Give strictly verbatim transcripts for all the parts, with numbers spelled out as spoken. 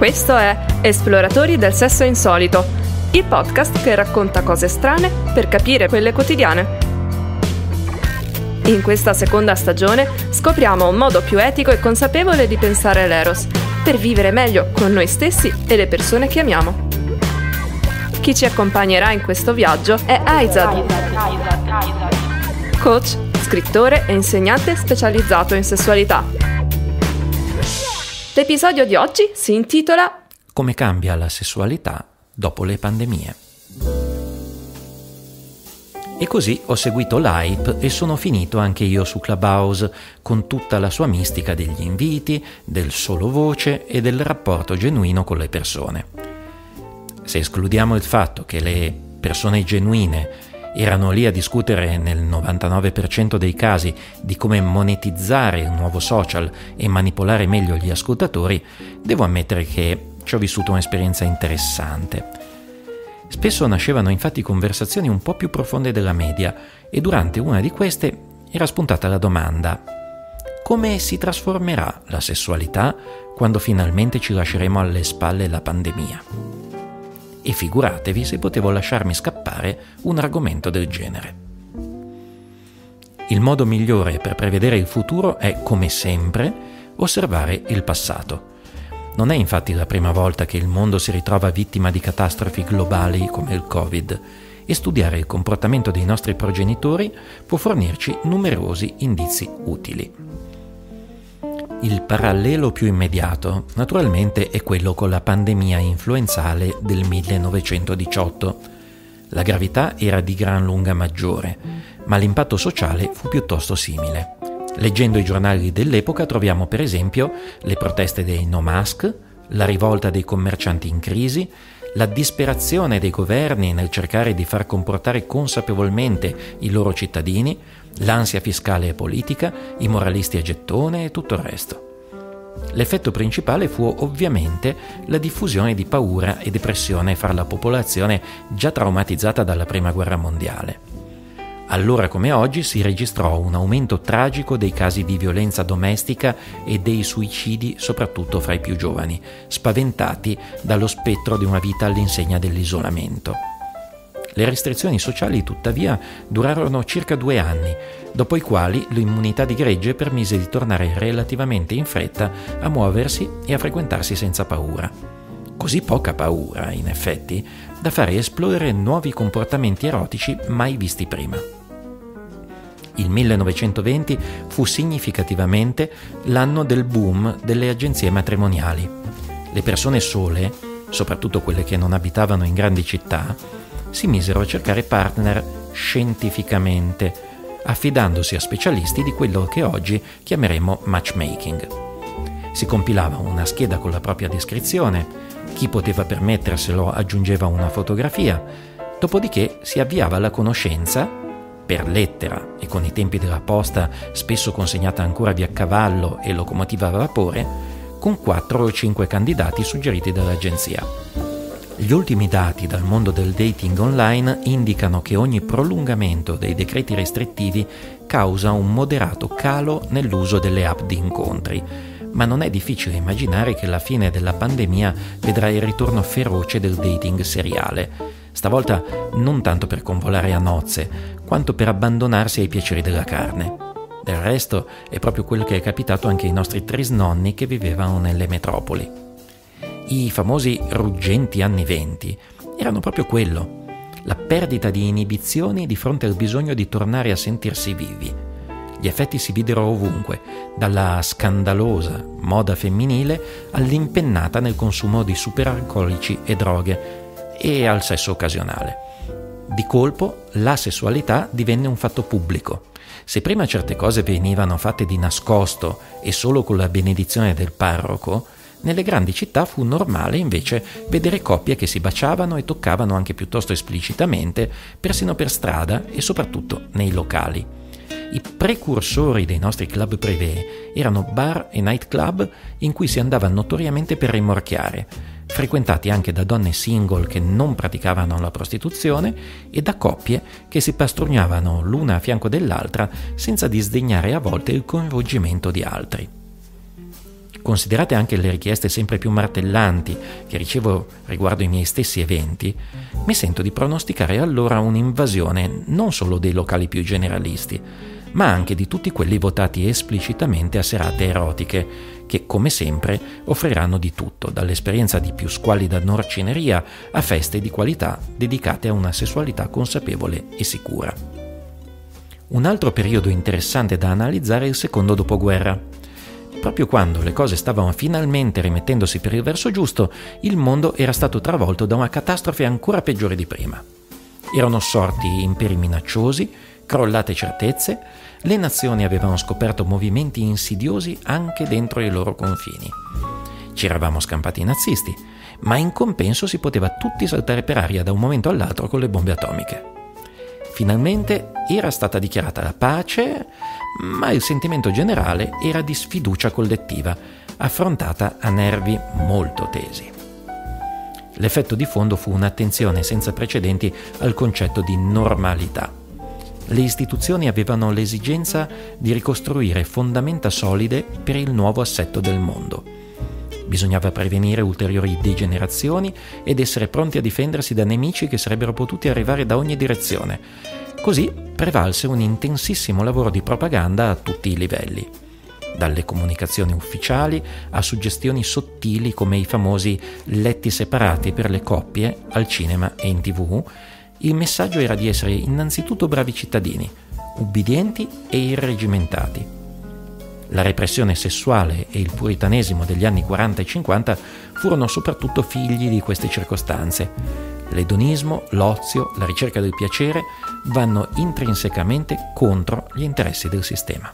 Questo è Esploratori del sesso insolito, il podcast che racconta cose strane per capire quelle quotidiane. In questa seconda stagione scopriamo un modo più etico e consapevole di pensare l'eros, per vivere meglio con noi stessi e le persone che amiamo. Chi ci accompagnerà in questo viaggio è Aizad, coach, scrittore e insegnante specializzato in sessualità. L'episodio di oggi si intitola Come cambia la sessualità dopo le pandemie. E così ho seguito l'hype e sono finito anche io su Clubhouse, con tutta la sua mistica degli inviti, del solo voce e del rapporto genuino con le persone. Se escludiamo il fatto che le persone genuine erano lì a discutere nel novantanove per cento dei casi di come monetizzare il nuovo social e manipolare meglio gli ascoltatori, devo ammettere che ci ho vissuto un'esperienza interessante. Spesso nascevano infatti conversazioni un po' più profonde della media e durante una di queste era spuntata la domanda: come si trasformerà la sessualità quando finalmente ci lasceremo alle spalle la pandemia? E figuratevi se potevo lasciarmi scappare un argomento del genere. Il modo migliore per prevedere il futuro è, come sempre, osservare il passato. Non è infatti la prima volta che il mondo si ritrova vittima di catastrofi globali come il Covid, e studiare il comportamento dei nostri progenitori può fornirci numerosi indizi utili. Il parallelo più immediato, naturalmente, è quello con la pandemia influenzale del millenovecentodiciotto. La gravità era di gran lunga maggiore, ma l'impatto sociale fu piuttosto simile. Leggendo i giornali dell'epoca troviamo per esempio le proteste dei no mask, la rivolta dei commercianti in crisi, la disperazione dei governi nel cercare di far comportare consapevolmente i loro cittadini, l'ansia fiscale e politica, i moralisti a gettone e tutto il resto. L'effetto principale fu ovviamente la diffusione di paura e depressione fra la popolazione già traumatizzata dalla Prima Guerra Mondiale. Allora come oggi si registrò un aumento tragico dei casi di violenza domestica e dei suicidi, soprattutto fra i più giovani, spaventati dallo spettro di una vita all'insegna dell'isolamento. Le restrizioni sociali, tuttavia, durarono circa due anni, dopo i quali l'immunità di gregge permise di tornare relativamente in fretta a muoversi e a frequentarsi senza paura. Così poca paura, in effetti, da fare esplodere nuovi comportamenti erotici mai visti prima. Il millenovecentoventi fu significativamente l'anno del boom delle agenzie matrimoniali. Le persone sole, soprattutto quelle che non abitavano in grandi città, si misero a cercare partner scientificamente, affidandosi a specialisti di quello che oggi chiameremo matchmaking. Si compilava una scheda con la propria descrizione, chi poteva permetterselo aggiungeva una fotografia, dopodiché si avviava la conoscenza, per lettera e con i tempi della posta spesso consegnata ancora via cavallo e locomotiva a vapore, con quattro o cinque candidati suggeriti dall'agenzia. Gli ultimi dati dal mondo del dating online indicano che ogni prolungamento dei decreti restrittivi causa un moderato calo nell'uso delle app di incontri, ma non è difficile immaginare che la fine della pandemia vedrà il ritorno feroce del dating seriale, stavolta non tanto per convolare a nozze, quanto per abbandonarsi ai piaceri della carne. Del resto è proprio quello che è capitato anche ai nostri trisnonni che vivevano nelle metropoli. I famosi ruggenti anni venti erano proprio quello, la perdita di inibizioni di fronte al bisogno di tornare a sentirsi vivi. Gli effetti si videro ovunque, dalla scandalosa moda femminile all'impennata nel consumo di superalcolici e droghe e al sesso occasionale. Di colpo la sessualità divenne un fatto pubblico. Se prima certe cose venivano fatte di nascosto e solo con la benedizione del parroco, nelle grandi città fu normale invece vedere coppie che si baciavano e toccavano anche piuttosto esplicitamente, persino per strada e soprattutto nei locali. I precursori dei nostri club privé erano bar e nightclub in cui si andava notoriamente per rimorchiare, frequentati anche da donne single che non praticavano la prostituzione e da coppie che si pastrugnavano l'una a fianco dell'altra senza disdegnare a volte il coinvolgimento di altri. Considerate anche le richieste sempre più martellanti che ricevo riguardo i miei stessi eventi, mi sento di pronosticare allora un'invasione non solo dei locali più generalisti, ma anche di tutti quelli votati esplicitamente a serate erotiche, che come sempre offriranno di tutto, dall'esperienza di più squallida norcineria a feste di qualità dedicate a una sessualità consapevole e sicura. Un altro periodo interessante da analizzare è il secondo dopoguerra. Proprio quando le cose stavano finalmente rimettendosi per il verso giusto, il mondo era stato travolto da una catastrofe ancora peggiore di prima. Erano sorti imperi minacciosi, crollate certezze, le nazioni avevano scoperto movimenti insidiosi anche dentro i loro confini. Ci eravamo scampati i nazisti, ma in compenso si poteva tutti saltare per aria da un momento all'altro con le bombe atomiche. Finalmente era stata dichiarata la pace, ma il sentimento generale era di sfiducia collettiva, affrontata a nervi molto tesi. L'effetto di fondo fu un'attenzione senza precedenti al concetto di normalità. Le istituzioni avevano l'esigenza di ricostruire fondamenta solide per il nuovo assetto del mondo. Bisognava prevenire ulteriori degenerazioni ed essere pronti a difendersi da nemici che sarebbero potuti arrivare da ogni direzione. Così prevalse un intensissimo lavoro di propaganda a tutti i livelli, dalle comunicazioni ufficiali a suggestioni sottili come i famosi letti separati per le coppie al cinema e in tivù. Il messaggio era di essere innanzitutto bravi cittadini, ubbidienti e irregimentati. La repressione sessuale e il puritanesimo degli anni quaranta e cinquanta furono soprattutto figli di queste circostanze. L'edonismo, l'ozio, la ricerca del piacere vanno intrinsecamente contro gli interessi del sistema.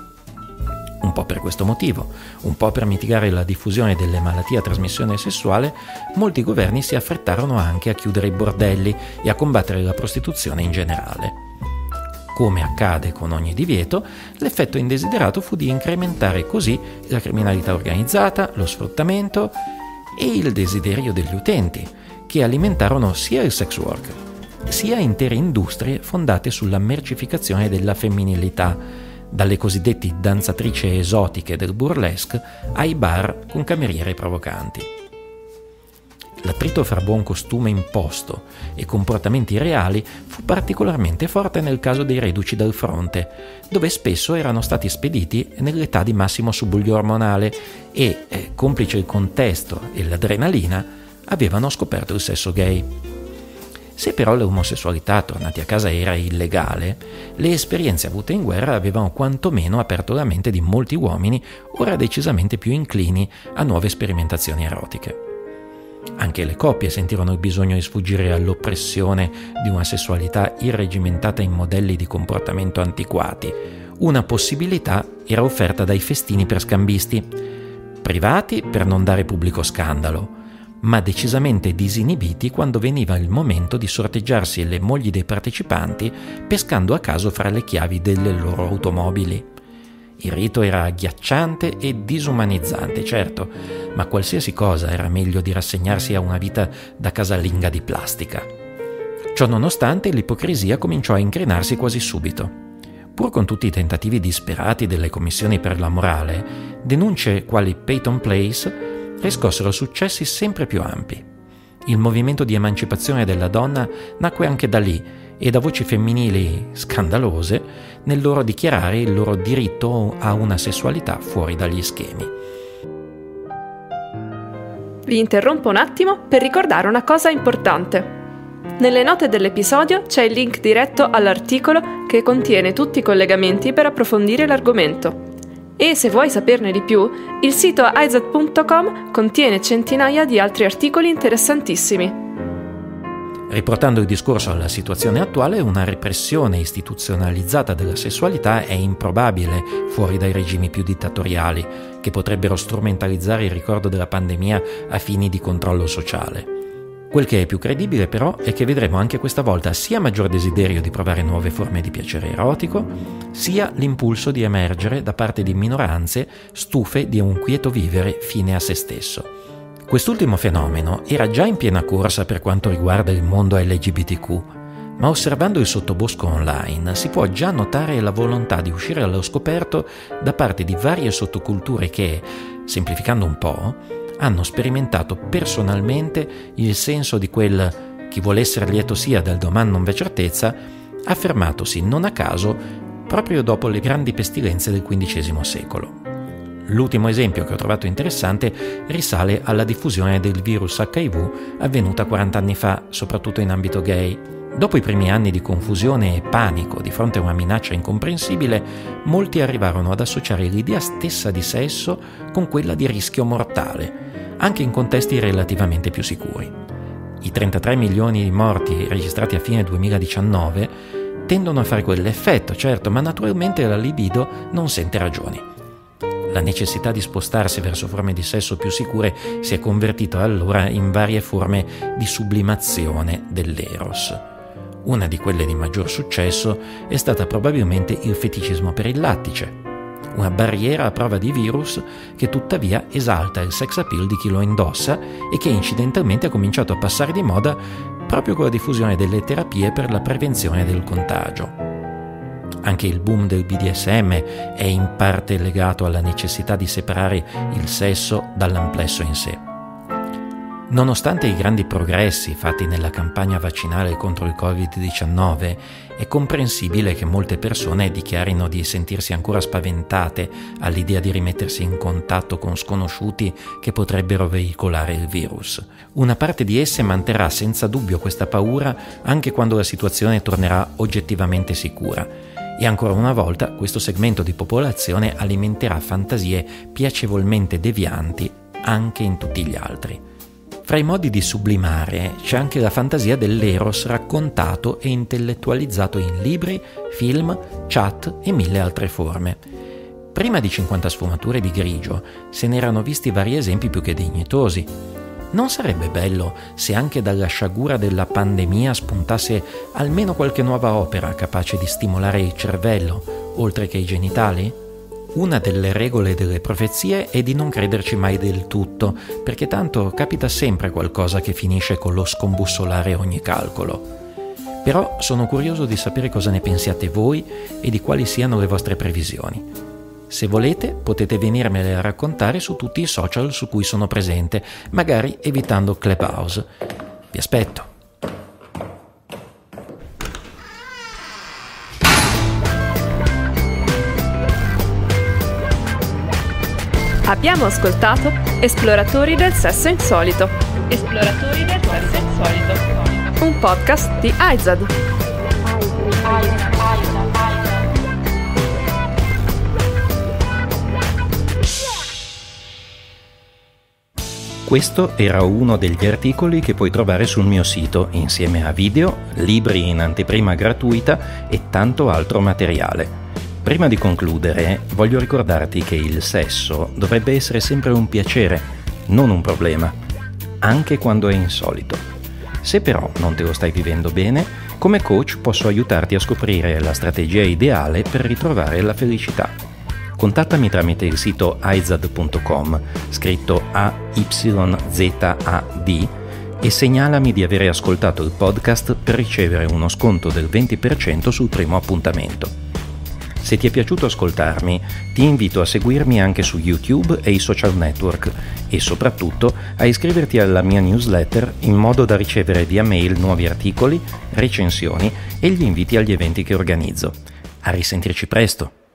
Un po' per questo motivo, un po' per mitigare la diffusione delle malattie a trasmissione sessuale, molti governi si affrettarono anche a chiudere i bordelli e a combattere la prostituzione in generale. Come accade con ogni divieto, l'effetto indesiderato fu di incrementare così la criminalità organizzata, lo sfruttamento e il desiderio degli utenti, che alimentarono sia il sex work, sia intere industrie fondate sulla mercificazione della femminilità, dalle cosiddette danzatrici esotiche del burlesque ai bar con cameriere provocanti. L'attrito fra buon costume imposto e comportamenti reali fu particolarmente forte nel caso dei reduci dal fronte, dove spesso erano stati spediti nell'età di massimo subbuglio ormonale e, eh, complice il contesto e l'adrenalina, avevano scoperto il sesso gay. Se però l'omosessualità tornati a casa era illegale, le esperienze avute in guerra avevano quantomeno aperto la mente di molti uomini ora decisamente più inclini a nuove sperimentazioni erotiche. Anche le coppie sentirono il bisogno di sfuggire all'oppressione di una sessualità irregimentata in modelli di comportamento antiquati. Una possibilità era offerta dai festini per scambisti, privati per non dare pubblico scandalo, ma decisamente disinibiti quando veniva il momento di sorteggiarsi le mogli dei partecipanti pescando a caso fra le chiavi delle loro automobili. Il rito era agghiacciante e disumanizzante, certo, ma qualsiasi cosa era meglio di rassegnarsi a una vita da casalinga di plastica. Ciò nonostante, l'ipocrisia cominciò a incrinarsi quasi subito. Pur con tutti i tentativi disperati delle commissioni per la morale, denunce quali Peyton Place riscossero successi sempre più ampi. Il movimento di emancipazione della donna nacque anche da lì e da voci femminili scandalose nel loro dichiarare il loro diritto a una sessualità fuori dagli schemi. Vi interrompo un attimo per ricordare una cosa importante. Nelle note dell'episodio c'è il link diretto all'articolo che contiene tutti i collegamenti per approfondire l'argomento. E se vuoi saperne di più, il sito i z punto com contiene centinaia di altri articoli interessantissimi. Riportando il discorso alla situazione attuale, una repressione istituzionalizzata della sessualità è improbabile fuori dai regimi più dittatoriali, che potrebbero strumentalizzare il ricordo della pandemia a fini di controllo sociale. Quel che è più credibile però è che vedremo anche questa volta sia maggior desiderio di provare nuove forme di piacere erotico, sia l'impulso di emergere da parte di minoranze stufe di un quieto vivere fine a se stesso. Quest'ultimo fenomeno era già in piena corsa per quanto riguarda il mondo L G B T Q, ma osservando il sottobosco online si può già notare la volontà di uscire allo scoperto da parte di varie sottoculture che, semplificando un po', hanno sperimentato personalmente il senso di quel chi vuole essere lieto sia del domani non v'è certezza, affermatosi non a caso proprio dopo le grandi pestilenze del quindicesimo secolo. L'ultimo esempio che ho trovato interessante risale alla diffusione del virus acca i vu avvenuta quaranta anni fa, soprattutto in ambito gay. Dopo i primi anni di confusione e panico di fronte a una minaccia incomprensibile, molti arrivarono ad associare l'idea stessa di sesso con quella di rischio mortale, anche in contesti relativamente più sicuri. I trentatré milioni di morti registrati a fine duemiladiciannove tendono a fare quell'effetto, certo, ma naturalmente la libido non sente ragioni. La necessità di spostarsi verso forme di sesso più sicure si è convertita allora in varie forme di sublimazione dell'eros. Una di quelle di maggior successo è stata probabilmente il feticismo per il lattice, una barriera a prova di virus che tuttavia esalta il sex appeal di chi lo indossa e che incidentalmente ha cominciato a passare di moda proprio con la diffusione delle terapie per la prevenzione del contagio. Anche il boom del B D S M è in parte legato alla necessità di separare il sesso dall'amplesso in sé. Nonostante i grandi progressi fatti nella campagna vaccinale contro il covid diciannove, è comprensibile che molte persone dichiarino di sentirsi ancora spaventate all'idea di rimettersi in contatto con sconosciuti che potrebbero veicolare il virus. Una parte di esse manterrà senza dubbio questa paura anche quando la situazione tornerà oggettivamente sicura. E ancora una volta questo segmento di popolazione alimenterà fantasie piacevolmente devianti anche in tutti gli altri. Fra i modi di sublimare c'è anche la fantasia dell'eros raccontato e intellettualizzato in libri, film, chat e mille altre forme. Prima di cinquanta sfumature di grigio se ne erano visti vari esempi più che dignitosi. Non sarebbe bello se anche dalla sciagura della pandemia spuntasse almeno qualche nuova opera capace di stimolare il cervello, oltre che i genitali? Una delle regole delle profezie è di non crederci mai del tutto, perché tanto capita sempre qualcosa che finisce con lo scombussolare ogni calcolo. Però sono curioso di sapere cosa ne pensiate voi e di quali siano le vostre previsioni. Se volete potete venirmele a raccontare su tutti i social su cui sono presente, magari evitando Clubhouse. Vi aspetto. Abbiamo ascoltato Esploratori del sesso insolito. Esploratori del sesso insolito. Un podcast di Aizad. Questo era uno degli articoli che puoi trovare sul mio sito, insieme a video, libri in anteprima gratuita e tanto altro materiale. Prima di concludere, voglio ricordarti che il sesso dovrebbe essere sempre un piacere, non un problema, anche quando è insolito. Se però non te lo stai vivendo bene, come coach posso aiutarti a scoprire la strategia ideale per ritrovare la felicità. Contattami tramite il sito aizad punto com, scritto A Y Z A D, e segnalami di aver ascoltato il podcast per ricevere uno sconto del venti per cento sul primo appuntamento. Se ti è piaciuto ascoltarmi, ti invito a seguirmi anche su YouTube e i social network e soprattutto a iscriverti alla mia newsletter in modo da ricevere via mail nuovi articoli, recensioni e gli inviti agli eventi che organizzo. A risentirci presto!